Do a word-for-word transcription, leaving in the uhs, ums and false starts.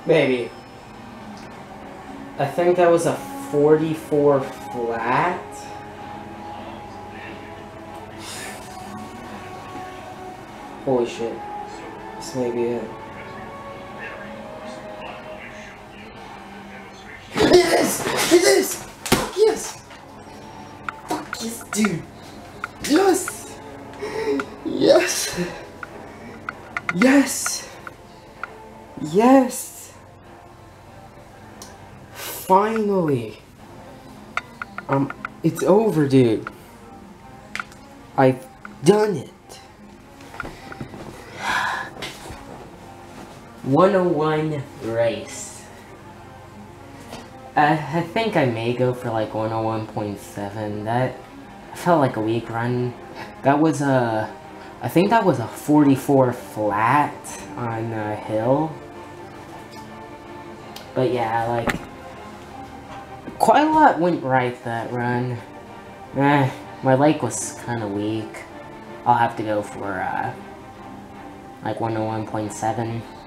Maybe. I think that was a forty-four flat. Holy shit. This may be it. It is! It is! Fuck yes! Fuck yes, dude! Yes! Yes! Yes! Yes! Finally! Um, it's over, dude. I've done it. one oh one race. Uh, I think I may go for like one oh one point seven. That felt like a weak run. That was a, I think that was a forty-four flat on a hill. But yeah, like, quite a lot went right that run. Eh, my leg was kind of weak. I'll have to go for uh, like one oh one point seven.